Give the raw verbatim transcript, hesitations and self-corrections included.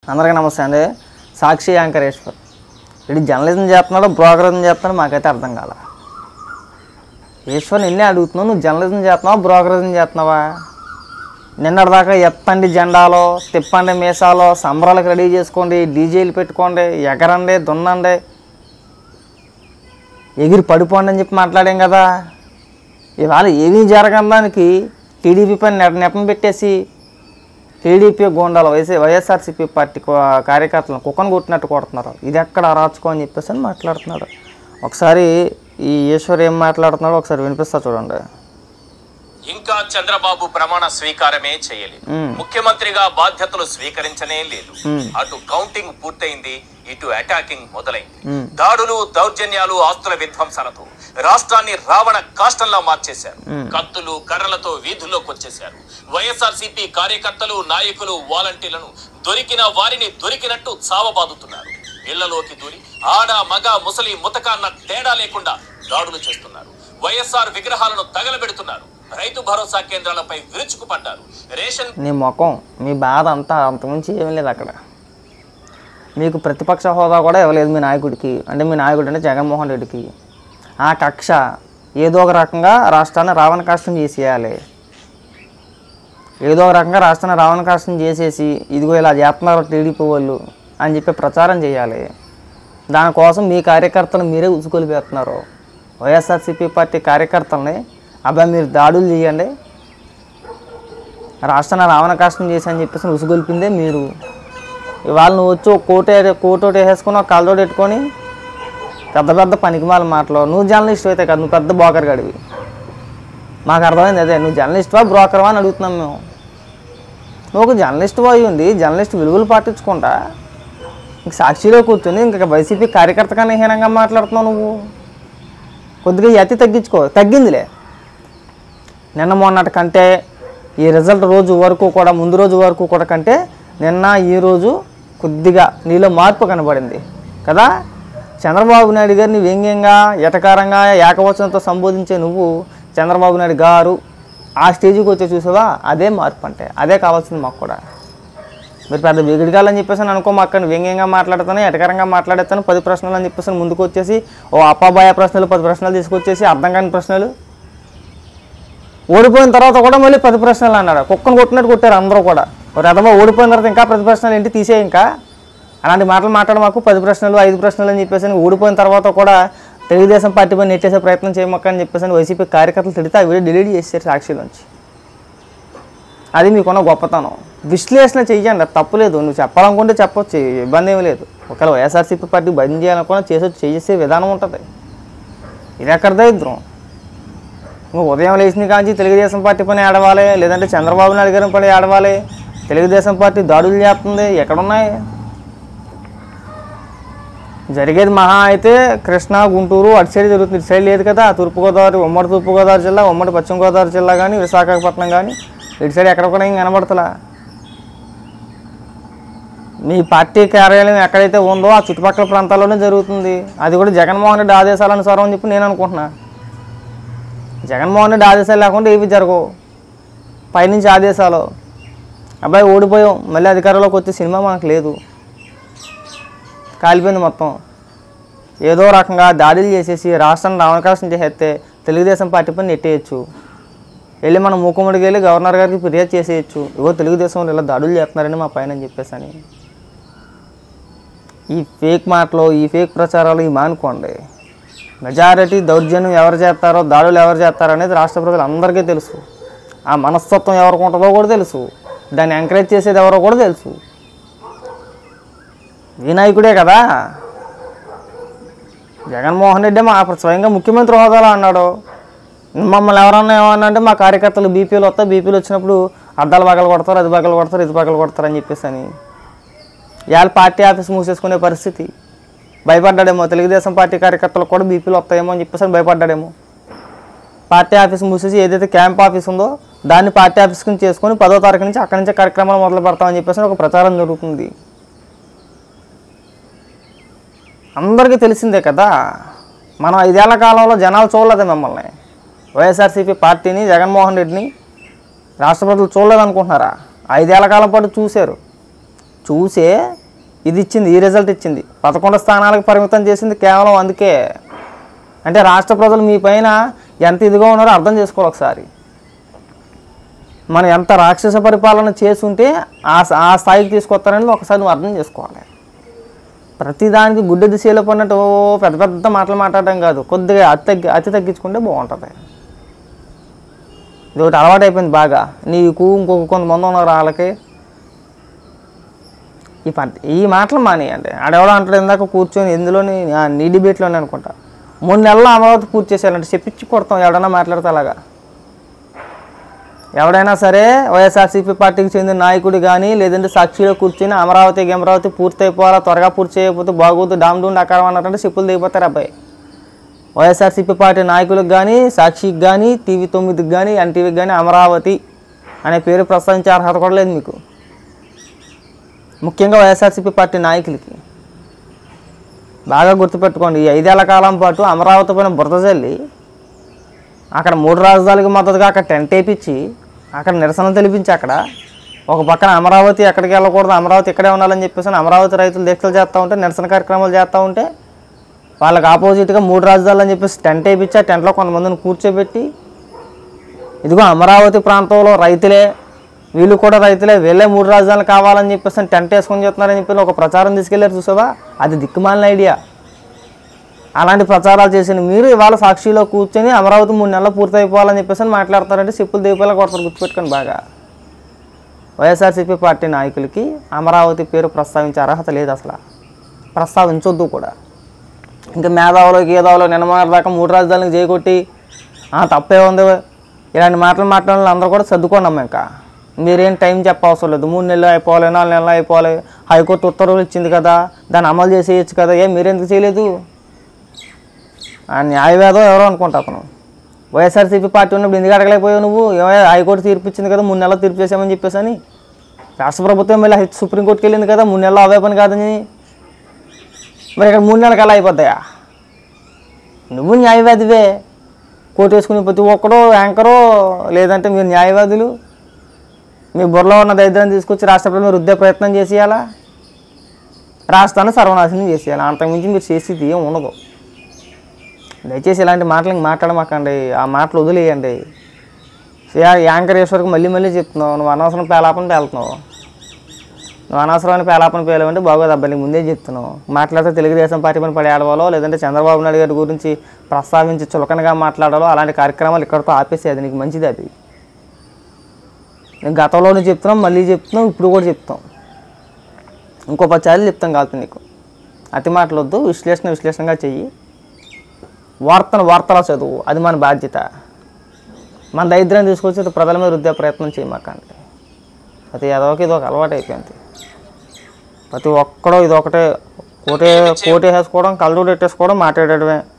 అందరికీ నమస్తే అండి. సాక్షి యాంకర్ ఈశ్వర్ ఇది జర్నలిజం చేస్తున్నాడో బ్రోకరిజం చేస్తున్నాడో మాకైతే అర్థం కాల. ఈశ్వర్ నిన్నే అడుగుతున్నావు, నువ్వు జర్నలిజం చేస్తున్నావా బ్రోకరిజం చేస్తున్నావా? నిన్నటిదాకా ఎత్తండి జెండాలో, తిప్పండి మీసాలో, సంబరాలకు రెడీ చేసుకోండి, డీజేలు పెట్టుకోండి, ఎగరండి, దున్నండి, ఎగిరి పడిపోండి అని చెప్పి మాట్లాడాం కదా. ఇవాళ ఏమీ జరగని దానికి టీడీపీ పైన నెట నెపం పెట్టేసి టీడీపీ గోండాలు వైఎస్ వైఎస్ఆర్సీపీ పార్టీ కార్యకర్తలను కుక్కను కొట్టినట్టు కొడుతున్నారు. ఇది ఎక్కడ అరాచుకో అని చెప్పేసి అని మాట్లాడుతున్నాడు. ఒకసారి ఈ ఈశ్వర్ ఏం మాట్లాడుతున్నాడో ఒకసారి వినిపిస్తా చూడండి. ఇంకా చంద్రబాబు ప్రమాణ స్వీకారమే చేయలేదు, ముఖ్యమంత్రిగా బాధ్యతలు స్వీకరించనే లేదు. అటు కౌంటింగ్ పూర్తయింది, ఇటు అటాకింగ్ మొదలైంది. దాడులు, దౌర్జన్యాలు, ఆస్తుల విధ్వంసాలతో రాష్ట్రాన్ని రావణ కాష్టంలా మార్చేశారు. కత్తులు, కర్రలతో వీధుల్లోకి వచ్చేశారు. వైఎస్ఆర్సీపీ కార్యకర్తలు, నాయకులు, వాలంటీర్లను దొరికిన వారిని దొరికినట్టు చావబాదుతున్నారు. ఇళ్లలోకి దూరి ఆడ, మగ, ముసలి, ముతక అన్న తేడా లేకుండా దాడులు చేస్తున్నారు. వైఎస్ఆర్ విగ్రహాలను తగలబెడుతున్నారు. రైతు భరోసా కేంద్రాలపై విరుచుకుపడ్డారు. రేషన్ నీ ముఖం, మీ బాధ అంతా అంతకుమించి ఏమీ లేదు. అక్కడ మీకు ప్రతిపక్ష హోదా కూడా ఇవ్వలేదు మీ నాయకుడికి, అంటే మీ నాయకుడు అంటే జగన్మోహన్ రెడ్డికి. ఆ కక్ష ఏదో ఒక రకంగా రాష్ట్రాన్ని రావణ కాష్టం చేసేయాలి. ఏదో ఒక రకంగా రాష్ట్రాన్ని రావణ కాష్టం చేసేసి ఇదిగో ఇలా చేస్తున్నారు టీడీపీ వాళ్ళు అని చెప్పి ప్రచారం చేయాలి. దానికోసం మీ కార్యకర్తలు మీరే ఉసుకొలిపేస్తున్నారు. వైఎస్ఆర్సీపీ పార్టీ కార్యకర్తలని అబ్బాయి మీరు దాడులు చేయండి, రాష్ట్రాన్ని రావణ కాష్టం చేసి అని చెప్పేసి ఉసుగొలిపిందే మీరు. ఇవాళ నువ్వు వచ్చి ఒక కోట కోటోటి వేసేసుకొని ఒక కళ్ళతోటి పెట్టుకొని పెద్ద పెద్ద పనికిమాల మాటలు. నువ్వు జర్నలిస్ట్ అయితే కదా, నువ్వు పెద్ద బ్రోకర్ గడివి. మాకు అర్థమైంది అదే, నువ్వు జర్నలిస్ట్వా బ్రోకర్వా అని అడుగుతున్నాం మేము. నువ్వు ఒక జర్నలిస్ట్ పోయి ఉంది, జర్నలిస్ట్ విలువలు పాటించుకుంటా ఇంక సాక్షిలో కూర్చొని ఇంకా వైసీపీ కార్యకర్త కన్నా హీనంగా మాట్లాడుతున్నావు నువ్వు. కొద్దిగా అతి తగ్గించుకో. తగ్గిందిలే నిన్న మొన్నటి కంటే, ఈ రిజల్ట్ రోజు వరకు కూడా, ముందు రోజు వరకు కూడా కంటే నిన్న ఈరోజు కొద్దిగా నీలో మార్పు కనబడింది కదా. చంద్రబాబు నాయుడు గారిని వ్యంగ్యంగా, ఎటకారంగా, ఏకవచనంతో సంబోధించే నువ్వు చంద్రబాబు నాయుడు గారు ఆ స్టేజ్కి వచ్చే చూసావా, అదే మార్పు. అంటే అదే కావాల్సింది మాకు కూడా. మీరు పెద్ద బిగిడిగాలని చెప్పేసి అనుకో, మా అక్కని వ్యంగ్యంగా మాట్లాడతాను, ఎటకారంగా మాట్లాడతాను, పది ప్రశ్నలు అని చెప్పేసి ముందుకు వచ్చేసి ఓ అప్పాబాయ ప్రశ్నలు పది ప్రశ్నలు తీసుకొచ్చేసి అర్థం కాని ప్రశ్నలు, ఓడిపోయిన తర్వాత కూడా మళ్ళీ పది ప్రశ్నలు అన్నాడు. కుక్కను కొట్టినట్టు కొట్టారు అందరూ కూడా. ఒక రథమా ఓడిపోయిన తర్వాత ఇంకా పది ప్రశ్నలు ఏంటి తీసే, ఇంకా అలాంటి మాటలు మాట్లాడ మాకు. పది ప్రశ్నలు ఐదు ప్రశ్నలు అని చెప్పేసి ఓడిపోయిన తర్వాత కూడా తెలుగుదేశం పార్టీ పైన నెట్టేసే ప్రయత్నం చేయమక్క అని చెప్పేసి వైసీపీ కార్యకర్తలు తిడితే ఆ వీడియో డిలీట్ చేశారు సాక్షిలోంచి. అది మీకున్న గొప్పతనం. విశ్లేషణ చెయ్యండి, తప్పులేదు. నువ్వు చెప్పాలనుకుంటే చెప్పొచ్చు, ఇబ్బంది ఏమీ లేదు. ఒకవేళ వైఎస్ఆర్సీపీ పార్టీ బంద్ చేయాలనుకున్నా చేసొచ్చు, చేసే విధానం ఉంటుంది. ఇది ఎక్కడ దరిద్రం. నువ్వు ఉదయం లేచిన కాంచి తెలుగుదేశం పార్టీ పని ఆడవాలి, లేదంటే చంద్రబాబు నాయుడు గారి పని ఆడవాలి. తెలుగుదేశం పార్టీ దాడులు చేస్తుంది, ఎక్కడున్నాయి? జరిగేది మహా అయితే కృష్ణా, గుంటూరు అటు సైడ్ జరుగుతుంది, ఇటు సైడ్ లేదు కదా. తూర్పుగోదావరి, ఉమ్మడి తూర్పుగోదావరి జిల్లా, ఉమ్మడి పశ్చిమ గోదావరి జిల్లా కానీ, విశాఖపట్నం కానీ ఇటు సైడ్ ఎక్కడ కూడా ఇంకా కనబడతలా. మీ పార్టీ కార్యాలయం ఎక్కడైతే ఉందో ఆ చుట్టుపక్కల ప్రాంతాల్లోనే జరుగుతుంది. అది కూడా జగన్మోహన్ రెడ్డి ఆదేశాలనుసారం అని చెప్పి నేను అనుకుంటున్నా. జగన్మోహన్ రెడ్డి ఆదేశాలు లేకుండా ఏవి జరగవు. పైనుంచి ఆదేశాలు. అబ్బాయి ఓడిపోయాం, మళ్ళీ అధికారంలోకి వచ్చే సినిమా మనకు లేదు. కాలిపోయింది మొత్తం. ఏదో రకంగా దాడులు చేసేసి రాష్ట్రాన్ని రావణకాశం చేసేస్తే తెలుగుదేశం పార్టీ పని నెట్టేయచ్చు. వెళ్ళి మనం మూకుమ్మడికి వెళ్ళి గవర్నర్ గారికి ఫిర్యాదు చేసేయచ్చు, ఇగో తెలుగుదేశం ఇలా దాడులు చేస్తున్నారని మా పైన అని చెప్పేసి అని. ఈ ఫేక్ మాటలు, ఈ ఫేక్ ప్రచారాలు ఇవి మానుకోండి. మెజారిటీ దౌర్జన్యం ఎవరు చేస్తారో, దాడులు ఎవరు చేస్తారో అనేది రాష్ట్ర ప్రజలు అందరికీ తెలుసు. ఆ మనస్తత్వం ఎవరికి ఉంటుందో కూడా తెలుసు. దాన్ని ఎంకరేజ్ చేసేది ఎవరో కూడా తెలుసు. ఈ నాయకుడే కదా జగన్మోహన్ రెడ్డి, మా స్వయంగా ముఖ్యమంత్రి హోదాలో అన్నాడు. మమ్మల్ని ఎవరన్నా ఏమన్నా అంటే మా కార్యకర్తలు బీపీలు వస్తాయి, బీపీలు వచ్చినప్పుడు అద్దాలు పగలు కొడతారు, అది పగలు కొడతారు, ఇది పగలు కొడతారు అని చెప్పేసి అని. ఇవాళ పార్టీ ఆఫీస్ మూసేసుకునే పరిస్థితి. భయపడ్డాడేమో, తెలుగుదేశం పార్టీ కార్యకర్తలకు కూడా బీపీలు వస్తాయేమో అని చెప్పేసి భయపడ్డాడేమో. పార్టీ ఆఫీస్ మూసేసి ఏదైతే క్యాంప్ ఆఫీస్ ఉందో దాన్ని పార్టీ ఆఫీస్ నుంచి చేసుకొని పదో తారీఖు నుంచి అక్కడి నుంచే కార్యక్రమాలు మొదలు పెడతామని చెప్పేసి ఒక ప్రచారం జరుగుతుంది. అందరికీ తెలిసిందే కదా. మనం ఐదేళ్ల కాలంలో జనాలు చూడలేదు మిమ్మల్ని, వైఎస్ఆర్సీపీ పార్టీని, జగన్మోహన్ రెడ్డిని రాష్ట్ర ప్రజలు చూడలేదు అనుకుంటున్నారా? ఐదేళ్ల కాలం పాటు చూశారు. చూసే ఇది ఇచ్చింది, ఈ రిజల్ట్ ఇచ్చింది. పదకొండు స్థానాలకు పరిమితం చేసింది కేవలం అందుకే. అంటే రాష్ట్ర ప్రజలు మీ పైన ఎంత ఇదిగా ఉన్నారో అర్థం చేసుకోవాలి ఒకసారి. మనం ఎంత రాక్షస పరిపాలన చేస్తుంటే ఆ ఆ స్థాయికి తీసుకొస్తారని ఒకసారి నువ్వు అర్థం చేసుకోవాలి. ప్రతిదానికి గుడ్డ దిశలో పడినట్టు పెద్ద పెద్ద మాటలు మాట్లాడడం కాదు, కొద్దిగా అతి తగ్గి అతి తగ్గించుకుంటే బాగుంటుంది. ఇది ఒకటి అలవాటు అయిపోయింది బాగా నీకు. ఇంకొక కొంతమంది ఉన్నారు వాళ్ళకి ఈ పంట ఈ మాటలు మానేయండి. ఆడెవడో అంటాడు ఇందాక కూర్చొని ఎందులోని నీ డిబేట్లోనే అనుకుంటా, మూడు నెలల్లో అమరావతి పూర్తి చేసేయాలంటే చెప్పించి కొడతాం ఎవడైనా మాట్లాడితే అలాగా. ఎవడైనా సరే వైఎస్ఆర్సీపీ పార్టీకి చెందిన నాయకుడు కానీ లేదంటే సాక్షిలో కూర్చొని అమరావతికి అమరావతి పూర్తి అయిపోవాలా, త్వరగా పూర్తి చేయకపోతే బాగోదు, డామ్ డూన్ అకారం అన్నట్టు చెప్పులు దిగిపోతారు అబ్బాయి. వైఎస్ఆర్సీపీ పార్టీ నాయకులకు కానీ సాక్షికి కానీ టీవీ తొమ్మిదికి కానీ ఎన్టీవీకి కానీ అమరావతి అనే పేరు ప్రస్తావించే అర్హత కూడా లేదు మీకు. ముఖ్యంగా వైఎస్ఆర్సీపీ పార్టీ నాయకులకి బాగా గుర్తుపెట్టుకోండి. ఈ ఐదేళ్ల కాలం పాటు అమరావతి పైన బురద జల్లి అక్కడ మూడు రాజధానులకు మద్దతుగా అక్కడ టెంట్ వేయించి అక్కడ నిరసన తెలిపించి అక్కడ ఒక పక్కన అమరావతి ఎక్కడికి వెళ్ళకూడదు, అమరావతి ఇక్కడే ఉండాలని చెప్పేసి అమరావతి రైతులు దీక్షలు చేస్తూ ఉంటే, నిరసన కార్యక్రమాలు చేస్తూ ఉంటే వాళ్ళకి ఆపోజిట్గా మూడు రాజధానులు అని చెప్పేసి టెంట్ వేయించి ఆ టెంట్లో కొంతమందిని కూర్చోబెట్టి ఇదిగో అమరావతి ప్రాంతంలో రైతులే, వీళ్ళు కూడా రైతులే, వీళ్ళే మూడు రాజధానులు కావాలని చెప్పేసి టెంట్ వేసుకొని చెప్తున్నారని చెప్పి ఒక ప్రచారం తీసుకెళ్ళారు చూసావా, అది దిక్కుమాలిన ఐడియా. అలాంటి ప్రచారాలు చేసిన మీరు ఇవాళ సాక్షిలో కూర్చొని అమరావతి మూడు నెలలు పూర్తయిపోవాలని చెప్పేసి మాట్లాడతారంటే చెప్పులు దీపాలు కొడతారు. గుర్తుపెట్టుకొని బాగా. వైఎస్ఆర్సీపీ పార్టీ నాయకులకి అమరావతి పేరు ప్రస్తావించే అర్హత లేదు, అసలు ప్రస్తావించొద్దు కూడా. ఇంకా మేధావులు గీదావులు నిన్నమారు దాకా మూడు రాజధానులకు చేయకొట్టి తప్పే ఉంది ఇలాంటి మాటలు మాట్లాడాలి అందరూ కూడా సర్దుకోండి అమ్మ. ఇంకా మీరేం టైం చెప్పవసరం లేదు, మూడు నెలలు అయిపోవాలి, నాలుగు నెలలు అయిపోవాలి, హైకోర్టు ఉత్తర్వులు ఇచ్చింది కదా, దాన్ని అమలు చేసేయచ్చు కదా, ఏ మీరెందుకు చేయలేదు? ఆ న్యాయవేదం ఎవరో అనుకుంటా అతను. వైఎస్ఆర్సీపీ పార్టీ ఉన్నప్పుడు ఎందుకు అడగలేకపోయావు నువ్వు? హైకోర్టు తీర్పు ఇచ్చింది కదా, మూడు నెలలు తీర్పు చేసామని చెప్పేసి అని. రాష్ట్ర ప్రభుత్వం మళ్ళీ సుప్రీంకోర్టుకి వెళ్ళింది కదా, మూడు నెలలు అవే పని కాదని. మరి ఇక్కడ మూడు నెలలకు అలా అయిపోతాయా? నువ్వు న్యాయవాదివే, కోర్టు వేసుకుని ప్రతి ఒక్కడో యాంకరో లేదంటే మీరు న్యాయవాదులు మీ బుర్రలో ఉన్న దరిద్రాన్ని తీసుకొచ్చి రాష్ట్ర ప్రభుత్వం రుద్దే ప్రయత్నం చేసేయాలా, రాష్ట్రాన్ని సర్వనాశనం చేసేయాలి. అంతకుమించి మీరు చేసేది ఏం ఉండదు. దయచేసి ఇలాంటి మాటలు ఇంక మాట్లాడమాకండి, ఆ మాటలు వదిలేయండి. యాంకరేశ్వరికి మళ్ళీ మళ్ళీ చెప్తున్నావు, నువ్వు అనవసరం పేలాపన పేలుతున్నావు. నువ్వు అనవసరమైన పేలాపన పేలేవంటే బాగోదు అబ్బాయి, నీకు ముందే చెప్తున్నావు. మాట్లాడితే తెలుగుదేశం పార్టీ పని పడేడవాలో లేదంటే చంద్రబాబు నాయుడు గారి గురించి ప్రస్తావించి చులకనగా మాట్లాడాలో అలాంటి కార్యక్రమాలు ఇక్కడితో ఆపేసేది, నీకు మంచిది అది. నేను గతంలోనే చెప్తున్నాం, మళ్ళీ చెప్తున్నాం, ఇప్పుడు కూడా చెప్తాం, ఇంకో పది సార్లు చెప్తాం కాదు. నీకు అతి మాటలు వద్దు, విశ్లేషణ విశ్లేషణగా చెయ్యి, వార్తను వార్తలా చదువు, అది మన బాధ్యత. మన దరిద్రం తీసుకొచ్చి ప్రజల మీద రుద్దే ప్రయత్నం చేయమాకండి. ప్రతి ఏదోకి ఇది ఒక అలవాటు అయిపోయింది. ప్రతి ఒక్కడో ఇది ఒకటే కోటే కోటే వేసుకోవడం, కళ్ళు పెట్టేసుకోవడం, మాట్లాడటమే.